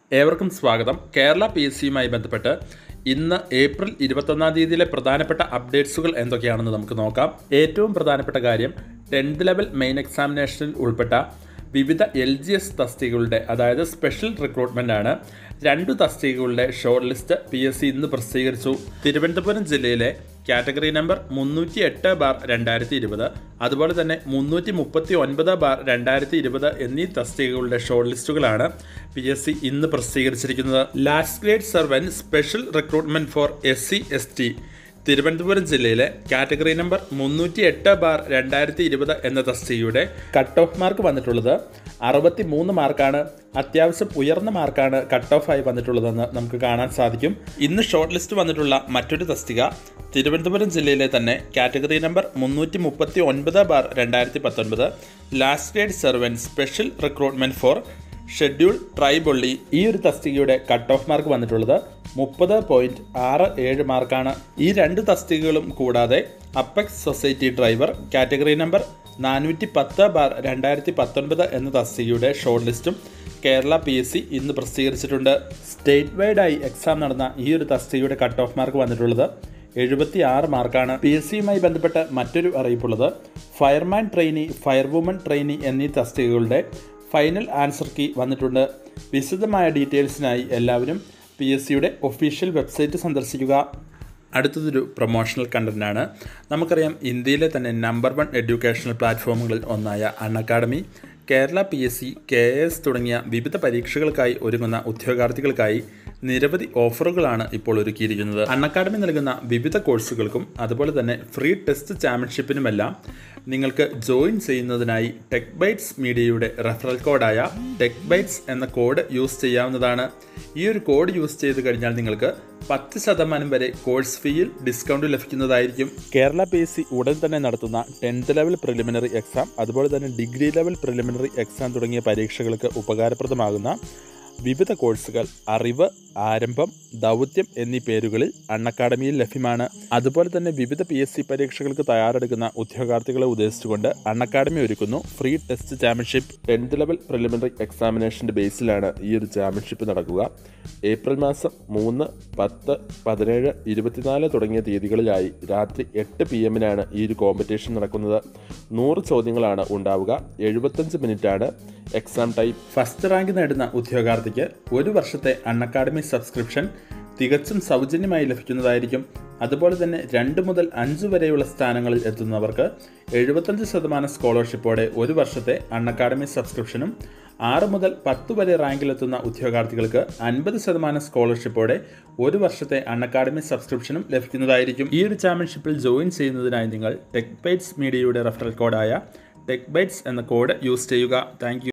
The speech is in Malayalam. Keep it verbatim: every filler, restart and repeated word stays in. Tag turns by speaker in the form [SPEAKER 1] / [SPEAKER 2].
[SPEAKER 1] ഏവർക്കും സ്വാഗതം. കേരള പി എസ് സിയുമായി ബന്ധപ്പെട്ട് ഇന്ന് ഏപ്രിൽ ഇരുപത്തൊന്നാം തീയതിയിലെ പ്രധാനപ്പെട്ട അപ്ഡേറ്റ്സുകൾ എന്തൊക്കെയാണെന്ന് നമുക്ക് നോക്കാം. ഏറ്റവും പ്രധാനപ്പെട്ട കാര്യം ടെൻത്ത് ലെവൽ മെയിൻ എക്സാമിനേഷനിൽ ഉൾപ്പെട്ട വിവിധ എൽ ജി എസ് തസ്തികകളുടെ അതായത് സ്പെഷ്യൽ റിക്രൂട്ട്മെൻ്റ് ആണ്. രണ്ടു തസ്തികകളുടെ short list P S C ഇന്ന് പ്രസിദ്ധീകരിച്ചു. തിരുവനന്തപുരം ജില്ലയിലെ കാറ്റഗറി നമ്പർ മുന്നൂറ്റി എട്ട് ബാർ രണ്ടായിരത്തി ഇരുപത് അതുപോലെ തന്നെ മുന്നൂറ്റി മുപ്പത്തി ഒൻപത് ബാർ രണ്ടായിരത്തി ഇരുപത് എന്നീ തസ്തികകളുടെ ഷോർട്ട് ലിസ്റ്റുകളാണ് പി എസ് സി ഇന്ന് പ്രസിദ്ധീകരിച്ചിരിക്കുന്നത്. Last grade servant special recruitment for S C S T Thiruvananthapuram ജില്ലയിലെ കാറ്റഗറി നമ്പർ മുന്നൂറ്റി എട്ട് ബാർ രണ്ടായിരത്തി ഇരുപത് എന്ന തസ്തികയുടെ കട്ട് ഓഫ് മാർക്ക് വന്നിട്ടുള്ളത് അറുപത്തി മൂന്ന് മാർക്കാണ്. അത്യാവശ്യം ഉയർന്ന മാർക്കാണ് കട്ട് ഓഫ് ആയി വന്നിട്ടുള്ളതെന്ന് നമുക്ക് കാണാൻ സാധിക്കും. ഇന്ന് ഷോർട്ട് ലിസ്റ്റ് വന്നിട്ടുള്ള മറ്റൊരു തസ്തിക തിരുവനന്തപുരം ജില്ലയിലെ തന്നെ കാറ്റഗറി നമ്പർ മുന്നൂറ്റി മുപ്പത്തി ഒൻപത് ബാർ രണ്ടായിരത്തി പത്തൊൻപത് last grade servant special recruitment for schedule tribe ഒള്ളി ഈ ഒരു തസ്തികയുടെ കട്ട് ഓഫ് മാർക്ക് വന്നിട്ടുള്ളത് മുപ്പത് പോയിന്റ് ആറ് ഏഴ് മാർക്കാണ്. ഈ രണ്ട് തസ്തികകളും കൂടാതെ apex society driver category number നാനൂറ്റി പത്ത് ബാർ രണ്ടായിരത്തി പത്തൊൻപത് എന്ന തസ്തികയുടെ ഷോർട്ട് ലിസ്റ്റും കേരള പി എസ് സി ഇന്ന് പ്രസിദ്ധീകരിച്ചിട്ടുണ്ട്. സ്റ്റേറ്റ് വൈഡായി എക്സാം നടന്ന ഈ ഒരു തസ്തികയുടെ കട്ട് ഓഫ് മാർക്ക് വന്നിട്ടുള്ളത് എഴുപത്തി ആറ് മാർക്കാണ്. പി എസ് സിയുമായി ബന്ധപ്പെട്ട് മറ്റൊരു അറിയിപ്പുള്ളത് ഫയർമാൻ ട്രെയിനി, ഫയർവുമൻ ട്രെയിനി എന്നീ തസ്തികകളുടെ ഫൈനൽ ആൻസർ കീ വന്നിട്ടുണ്ട്. വിശദമായ ഡീറ്റെയിൽസിനായി എല്ലാവരും പി എസ് സിയുടെ ഒഫീഷ്യൽ വെബ്സൈറ്റ് സന്ദർശിക്കുക. അടുത്തതൊരു പ്രൊമോഷണൽ കണ്ടന്റാണ്. നമുക്കറിയാം ഇന്ത്യയിലെ തന്നെ നമ്പർ വൺ എഡ്യൂക്കേഷണൽ പ്ലാറ്റ്ഫോമുകളിൽ ഒന്നായ Unacademy Kerala P S C, K A S തുടങ്ങിയ വിവിധ പരീക്ഷകൾക്കായി ഒരുങ്ങുന്ന ഉദ്യോഗാർത്ഥികൾക്കായി നിരവധി ഓഫറുകളാണ് ഇപ്പോൾ ഒരുക്കിയിരിക്കുന്നത്. അൺഅക്കാഡമി നൽകുന്ന വിവിധ കോഴ്സുകൾക്കും അതുപോലെ തന്നെ ഫ്രീ ടെസ്റ്റ് ചാമ്പ്യൻഷിപ്പിനുമെല്ലാം നിങ്ങൾക്ക് ജോയിൻ ചെയ്യുന്നതിനായി ടെക് ബൈറ്റ്സ് മീഡിയയുടെ റെഫറൽ കോഡായ ടെക് ബൈറ്റ്സ് എന്ന കോഡ് യൂസ് ചെയ്യാവുന്നതാണ്. ഈ ഒരു കോഡ് യൂസ് ചെയ്ത് കഴിഞ്ഞാൽ നിങ്ങൾക്ക് പത്ത് ശതമാനം വരെ കോഴ്സ് ഫീയിൽ ഡിസ്കൗണ്ട് ലഭിക്കുന്നതായിരിക്കും. കേരള പി എസ് സി ഉടൻ തന്നെ നടത്തുന്ന ടെൻത്ത് ലെവൽ പ്രിലിമിനറി എക്സാം അതുപോലെ തന്നെ ഡിഗ്രി ലെവൽ പ്രിലിമിനറി എക്സാം തുടങ്ങിയ പരീക്ഷകൾക്ക് ഉപകാരപ്രദമാകുന്ന വിവിധ കോഴ്സുകൾ അറിവ്, ആരംഭം, ദൗത്യം എന്നീ പേരുകളിൽ അൺഅക്കാഡമിയിൽ ലഭ്യമാണ്. അതുപോലെ തന്നെ വിവിധ പി എസ് സി പരീക്ഷകൾക്ക് തയ്യാറെടുക്കുന്ന ഉദ്യോഗാർത്ഥികളെ ഉദ്ദേശിച്ചുകൊണ്ട് അൺഅക്കാഡമി ഒരുക്കുന്നു free test championship. Tenth level preliminary എക്സാമിനേഷൻ്റെ ബേസിലാണ് ഈ ഒരു ചാമ്പ്യൻഷിപ്പ് നടക്കുക. ഏപ്രിൽ മാസം മൂന്ന്, പത്ത്, പതിനേഴ്, ഇരുപത്തിനാല് തുടങ്ങിയ തീയതികളിലായി രാത്രി എട്ട് പി എമ്മിനാണ് ഈ ഒരു കോമ്പറ്റീഷൻ നടക്കുന്നത്. നൂറ് ചോദ്യങ്ങളാണ് ഉണ്ടാവുക. എഴുപത്തഞ്ച് മിനിറ്റാണ് എക്സാം ടൈം. ഫസ്റ്റ് റാങ്ക് നേടുന്ന ഉദ്യോഗാർത്ഥിക്ക് ഒരു വർഷത്തെ അൺഅക്കാഡമി സബ്സ്ക്രിപ്ഷൻ തികച്ചും സൗജന്യമായി ലഭിക്കുന്നതായിരിക്കും. അതുപോലെ തന്നെ രണ്ട് മുതൽ അഞ്ച് വരെയുള്ള സ്ഥാനങ്ങളിൽ എത്തുന്നവർക്ക് എഴുപത്തഞ്ച് ശതമാനം സ്കോളർഷിപ്പോടെ ഒരു വർഷത്തെ അൺഅക്കാഡമി സബ്സ്ക്രിപ്ഷനും ആറ് മുതൽ പത്ത് വരെ റാങ്കിലെത്തുന്ന ഉദ്യോഗാർത്ഥികൾക്ക് അൻപത് ശതമാനം സ്കോളർഷിപ്പോടെ ഒരു വർഷത്തെ അൺഅക്കാഡമി സബ്സ്ക്രിപ്ഷനും ലഭിക്കുന്നതായിരിക്കും. ഈ ഒരു ചാമ്പ്യൻഷിപ്പിൽ ജോയിൻ ചെയ്യുന്നതിനായി നിങ്ങൾ ടെക് ബൈറ്റ്സ് മീഡിയയുടെ റെഫറൽ കോഡായ ടെക് ബൈറ്റ്സ് എന്ന കോഡ് യൂസ് ചെയ്യുക. താങ്ക്